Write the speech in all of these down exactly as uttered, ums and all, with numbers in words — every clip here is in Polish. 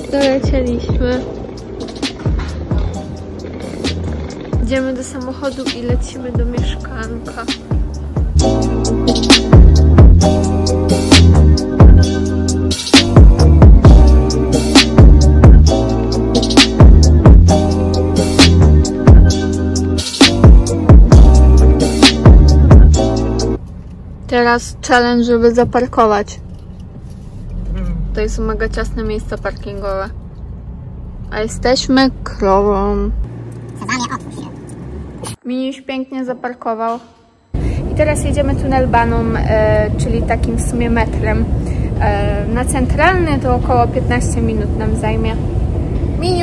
Dolecieliśmy. Idziemy do samochodu i lecimy do mieszkanka. Teraz challenge, żeby zaparkować. To jest mega ciasne miejsce parkingowe. A jesteśmy krową. Miniuś pięknie zaparkował. I teraz jedziemy tunelbaną, e, czyli takim w sumie metrem. E, na centralny to około piętnaście minut nam zajmie. Miniu!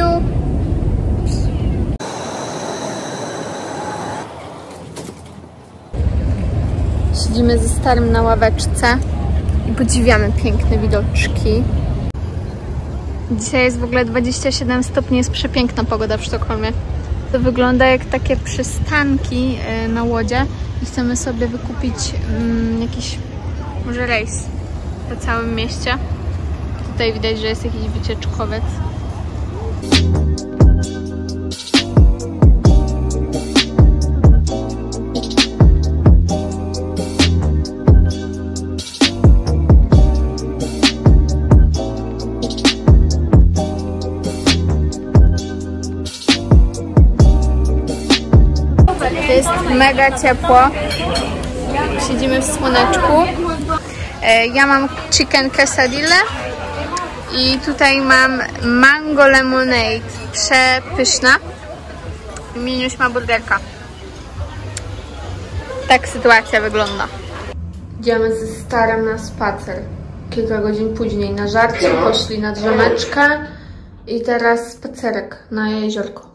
Siedzimy ze starym na ławeczce i podziwiamy piękne widoczki. Dzisiaj jest w ogóle dwadzieścia siedem stopni, jest przepiękna pogoda w Sztokholmie. To wygląda jak takie przystanki na łodzie i chcemy sobie wykupić um, jakiś może rejs po całym mieście. Tutaj widać, że jest jakiś wycieczkowiec. Jest mega ciepło. Siedzimy w słoneczku. Ja mam chicken quesadilla i tutaj mam mango lemonade. Przepyszna. Miniuś ma burgerka. Tak sytuacja wygląda. Idziemy ze starym na spacer. Kilka godzin później na żarcie, poszli na drzemeczkę i teraz spacerek na jeziorko.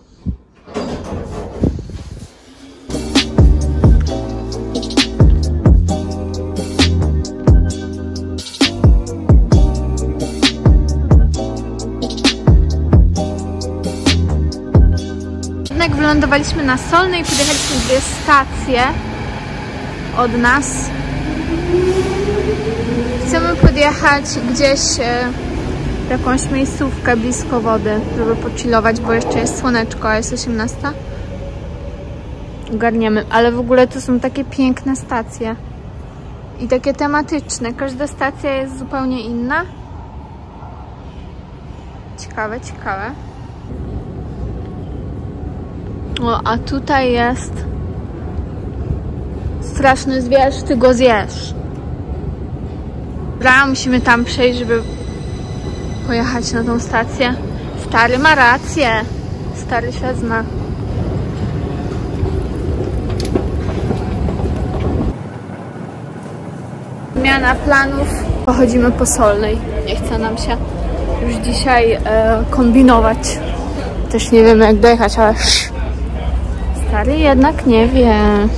Wylądowaliśmy na Solnej, podjechaliśmy dwie stacje od nas. Chcemy podjechać gdzieś w jakąś miejscówkę blisko wody, żeby pochillować, bo jeszcze jest słoneczko, a jest osiemnasta. Ogarniemy, ale w ogóle to są takie piękne stacje i takie tematyczne. Każda stacja jest zupełnie inna. Ciekawe, ciekawe. O, a tutaj jest straszny zwierz, ty go zjesz. Dobra, musimy tam przejść, żeby pojechać na tą stację. Stary ma rację. Stary się zna. Zmiana planów. Pochodzimy po Solnej. Nie chce nam się już dzisiaj e, kombinować. Też nie wiemy jak dojechać, ale stary jednak nie wie.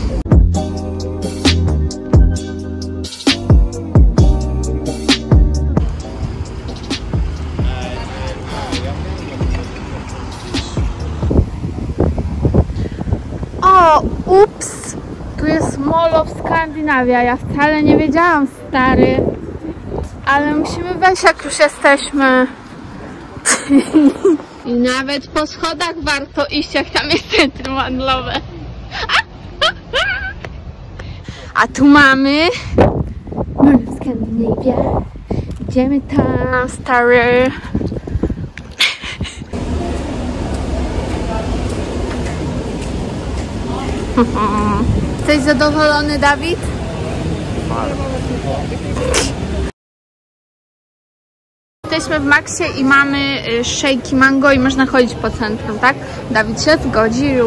O, ups! Tu jest Mall of Scandinavia. Ja wcale nie wiedziałam, stary. Ale musimy wejść, jak już jesteśmy. I nawet po schodach warto iść, jak tam jest centrum handlowe. A tu mamy Mall of Scandinavia. Idziemy tam, stary. Jesteś zadowolony, Dawid? Jesteśmy w Maxie i mamy szejki mango i można chodzić po centrum, tak? Dawid się zgodził.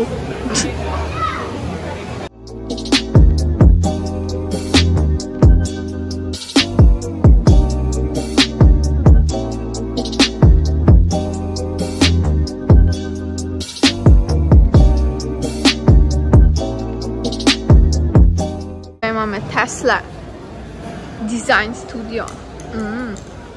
Tutaj mamy Tesla Design Studio. Mm.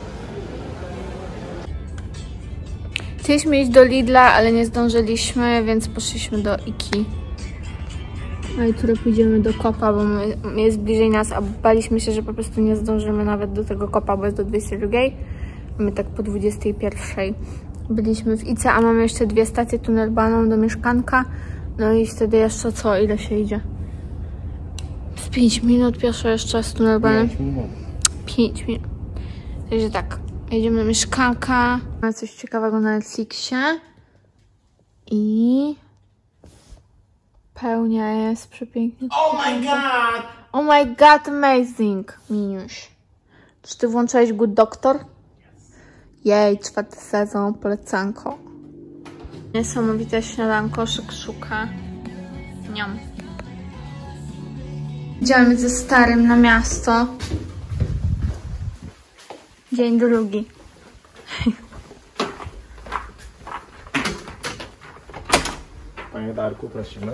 Chcieliśmy iść do Lidla, ale nie zdążyliśmy, więc poszliśmy do Ikei. A jutro pójdziemy do Kopa, bo my, jest bliżej nas, a baliśmy się, że po prostu nie zdążymy nawet do tego Kopa, bo jest do dwudziestej drugiej. My tak po dwudziestej pierwszej byliśmy w I C E, a mamy jeszcze dwie stacje tunelbaną do mieszkanka. No i wtedy jeszcze co? Ile się idzie? Z pięć minut pierwsze jeszcze z tunelbanem. pięć minut. Także tak, jedziemy do mieszkanka. Mamy coś ciekawego na Netflixie. I... pełnia jest przepięknie. Oh my god! Oh my god, amazing! Miniuś. Czy ty włączyłeś Good Doctor? Jej, czwarty sezon, polecanko. Niesamowite śniadanko, szykszuka. Niam. Idziemy ze starym na miasto. Dzień drugi. Panie Darku, prosimy.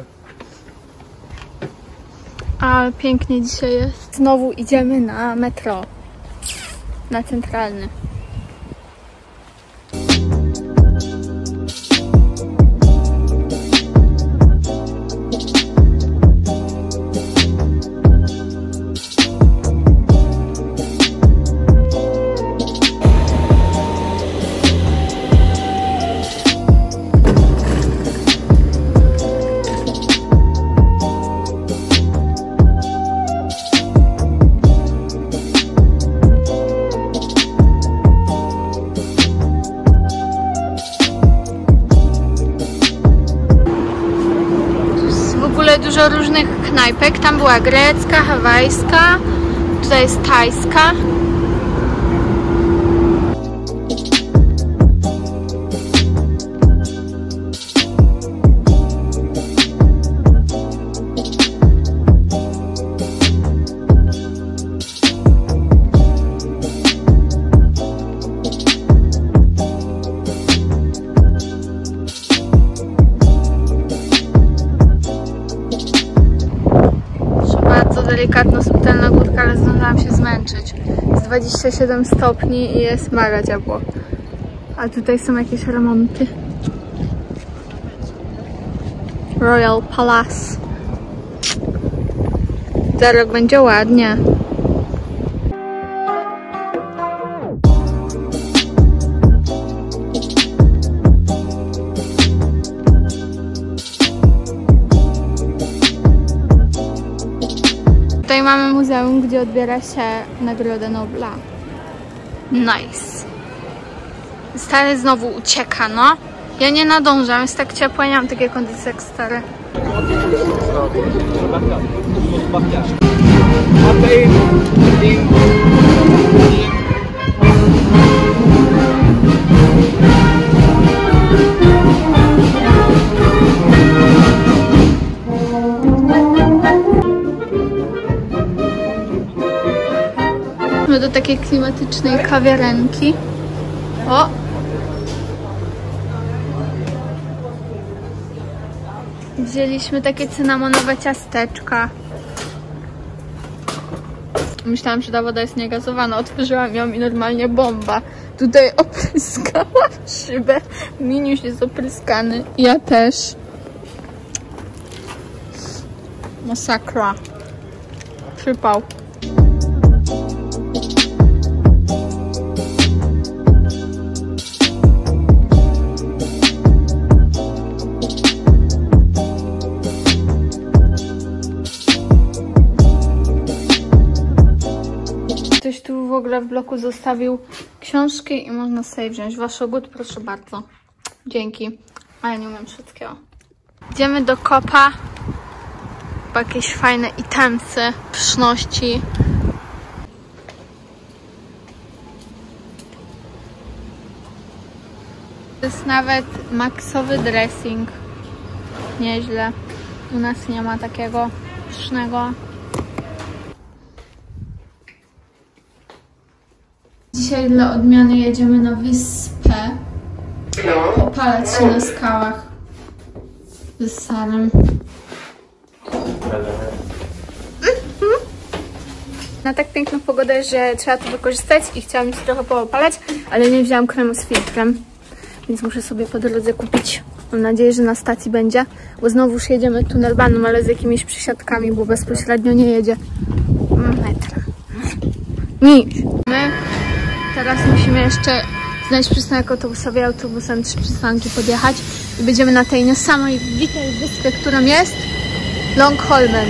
Ale pięknie dzisiaj jest. Znowu idziemy na metro. Na centralny. Dużo różnych knajpek. Tam była grecka, hawajska, tutaj jest tajska. Delikatno, subtelna górka, ale zdążyłam się zmęczyć. Jest dwadzieścia siedem stopni i jest mega ciepło. A tutaj są jakieś remonty. Royal Palace. Za rok będzie ładnie. Tutaj mamy muzeum, gdzie odbiera się Nagrodę Nobla. Nice. Stary znowu ucieka, no. Ja nie nadążam, jest tak ciepło, ja nie mam takie kondycje jak stare. Do takiej klimatycznej kawiarenki. O! Wzięliśmy takie cynamonowe ciasteczka. Myślałam, że ta woda jest niegazowana. Otworzyłam ją i normalnie bomba. Tutaj opryskałam szybę. Miniuś jest opryskany. Ja też. Masakra. Przypał. Ktoś tu w ogóle w bloku zostawił książki i można sobie wziąć. Wasz ogód, proszę bardzo. Dzięki. A ja nie umiem wszystkiego. Idziemy do Kopa. Po jakieś fajne itemsy, pyszności. To jest nawet maksowy dressing. Nieźle. U nas nie ma takiego pysznego. Dzisiaj dla odmiany jedziemy na wyspę. Opalać się na skałach. Z Sarem. Na tak piękną pogodę, że trzeba to wykorzystać i chciałam się trochę poopalać, ale nie wzięłam kremu z filtrem, więc muszę sobie po drodze kupić. Mam nadzieję, że na stacji będzie, bo znowuż jedziemy tunelbanem, ale z jakimiś przysiadkami, bo bezpośrednio nie jedzie metrem. Nic. My teraz musimy jeszcze znaleźć przystanek autobusowy, autobusem trzy przystanki podjechać i będziemy na tej niesamowitej wyspie, którą jest Långholmen.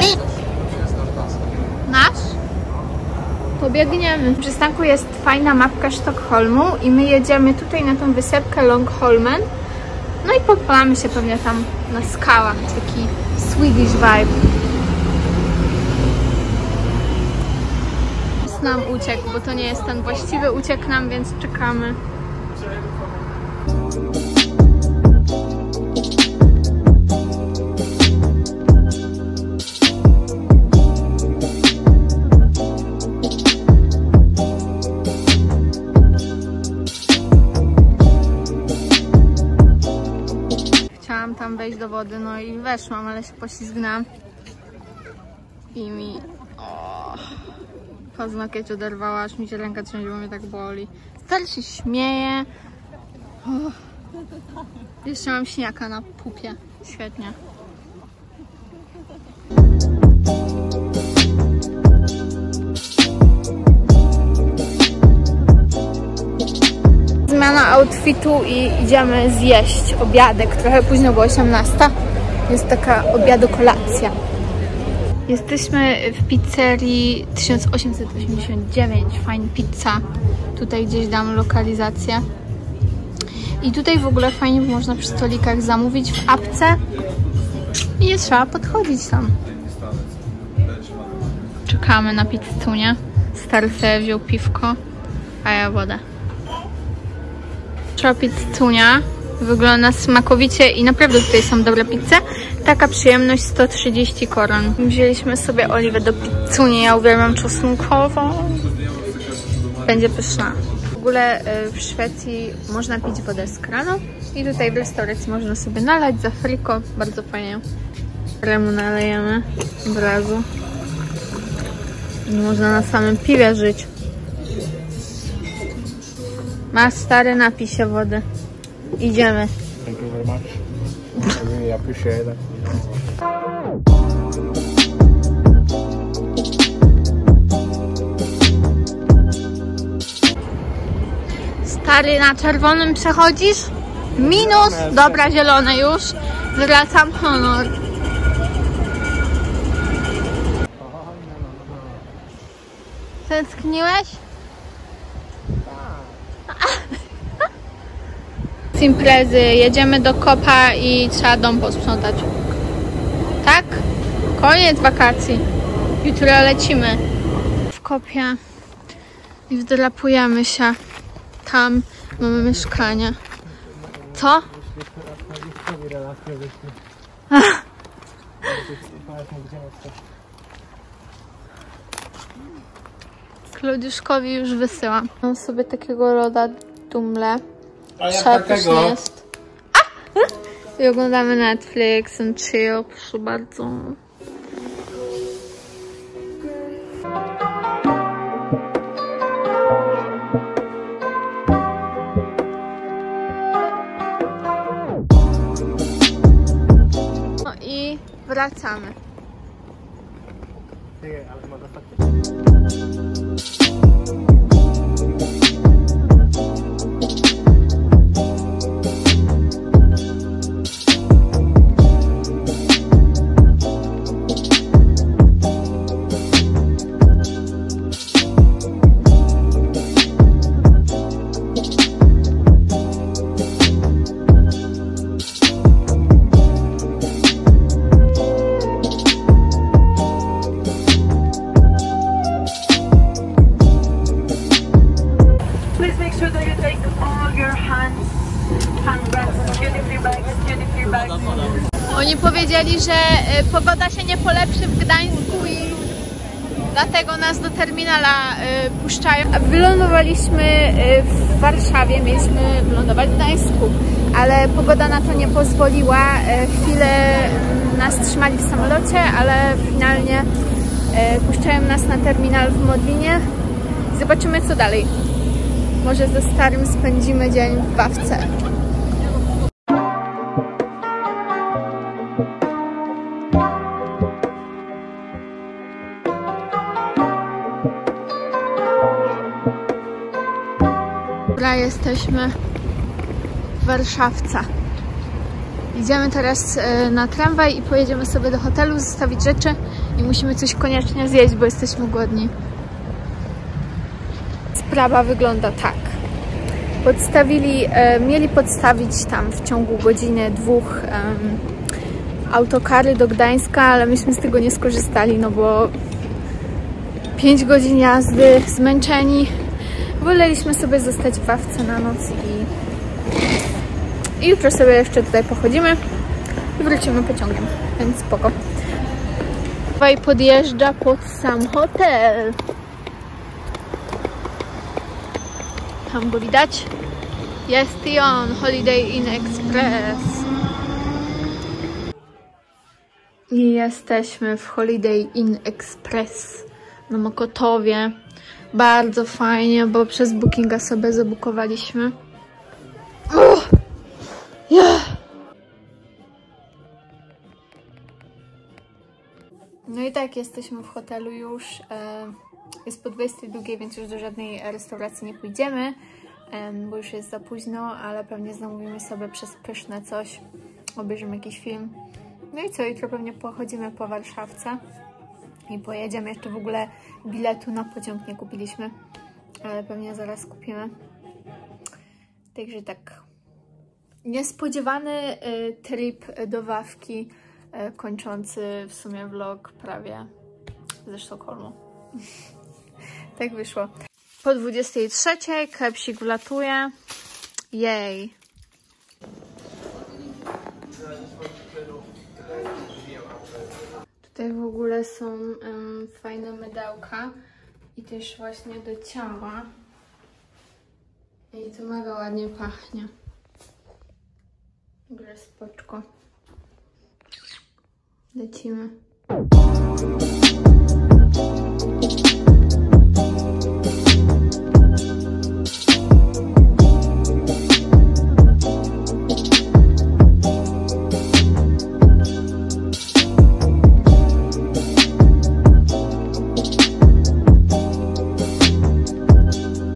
Nasz? Pobiegniemy. W przystanku jest fajna mapka Sztokholmu i my jedziemy tutaj na tą wysepkę Långholmen. No i popalamy się pewnie tam na skałach. Taki Swedish vibe. Nam uciekł, bo to nie jest ten właściwy, uciekł nam, więc czekamy. Chciałam tam wejść do wody, no i weszłam, ale się poślizgnęłam i mi... O. Paznokieć oderwała, aż mi się ręka trzęsie, bo mnie tak boli. Stary się śmieje. Uff. Jeszcze mam śniaka na pupie. Świetnie. Zmiana outfitu i idziemy zjeść obiadek. Trochę późno, bo osiemnasta. Jest taka obiadu-kolacja. Jesteśmy w pizzerii tysiąc osiemset osiemdziesiąt dziewięć, Fine Pizza. Tutaj gdzieś dam lokalizację. I tutaj w ogóle fajnie można przy stolikach zamówić w apce i nie trzeba podchodzić tam. Czekamy na pizzunię. Stary sobie wziął piwko, a ja wodę. Trzeba pizzunia. Wygląda smakowicie i naprawdę tutaj są dobre pizze. Taka przyjemność, sto trzydzieści koron. Wzięliśmy sobie oliwę do pizzuni, ja uwielbiam czosnkową. Będzie pyszna. W ogóle w Szwecji można pić wodę z kranu i tutaj w restauracji można sobie nalać za friko. Bardzo fajnie. Kremu nalejemy od razu. Można na samym piwie żyć. Ma stary, napij się wody. Idziemy. Thank you very much. I really appreciate it. Stary, na czerwonym przechodzisz? Minus. Dobra, zielone już. Zwracam honor. Tęskniłeś? Z imprezy jedziemy do Kopa i trzeba dom posprzątać. Tak? Koniec wakacji. Jutro lecimy. W Kopie i wdrapujemy się. Tam mamy mieszkanie. Co? Klaudiuszkowi już wysyłam. Mam sobie takiego loda Dumle. Przepyszny jest. A! I oglądamy Netflix and chill, proszę bardzo. No i wracamy. Oni powiedzieli, że pogoda się nie polepszy w Gdańsku i dlatego nas do terminala puszczają. Wylądowaliśmy w Warszawie, mieliśmy wylądować w Gdańsku, ale pogoda na to nie pozwoliła. Chwilę nas trzymali w samolocie, ale finalnie puszczają nas na terminal w Modlinie. Zobaczymy, co dalej. Może ze starym spędzimy dzień w Bawce. jesteśmy w Warszawce. Idziemy teraz na tramwaj i pojedziemy sobie do hotelu, zostawić rzeczy i musimy coś koniecznie zjeść, bo jesteśmy głodni. Sprawa wygląda tak. Podstawili, e, mieli podstawić tam w ciągu godziny, dwóch e, autokary do Gdańska, ale myśmy z tego nie skorzystali, no bo pięć godzin jazdy, zmęczeni. Woleliśmy sobie zostać w Wawce na noc i, i jutro sobie jeszcze tutaj pochodzimy i wrócimy pociągiem, więc spoko. Tutaj podjeżdża pod sam hotel. Tam go widać. Jest i on, Holiday Inn Express. I jesteśmy w Holiday Inn Express na Mokotowie. Bardzo fajnie, bo przez Bookinga sobie zabukowaliśmy. Oh! Yeah! No i tak, jesteśmy w hotelu już. Jest po dwudziestej drugiej, więc już do żadnej restauracji nie pójdziemy, bo już jest za późno, ale pewnie zamówimy sobie przez pyszne coś. Obejrzymy jakiś film. No i co, jutro pewnie pochodzimy po Warszawce i pojedziemy. Jeszcze w ogóle biletu na pociąg nie kupiliśmy, ale pewnie zaraz kupimy. Także tak. Niespodziewany y, trip do Wawki, y, kończący w sumie vlog prawie ze Sztokholmu. Tak wyszło. Po dwudziestej trzeciej kepsik wlatuje. Jej. Tutaj w ogóle są um, fajne mydełka i też właśnie do ciała. I to mega ładnie pachnie. W ogóle spoczko. Lecimy.